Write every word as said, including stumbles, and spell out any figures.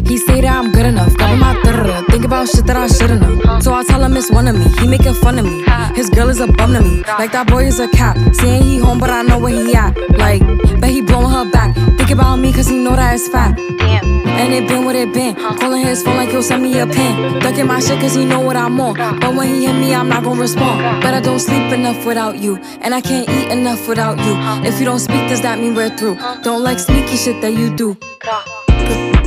He say that I'm good enough, cover my da-da-da. Think about shit that I shouldn't know. So I tell him it's one of me, he making fun of me. His girl is a bum to me, like that boy is a cat. Saying he home, but I know where he at. Like, bet he blowing her back. Think about me, cause he know that it's fat. And it been what it been. Calling his phone like he'll send me a pin. Ducking my shit cause he know what I'm on. But when he hit me, I'm not gonna respond. But I don't sleep enough without you, and I can't eat enough without you. If you don't speak, does that mean we're through? Don't like sneaky shit that you do.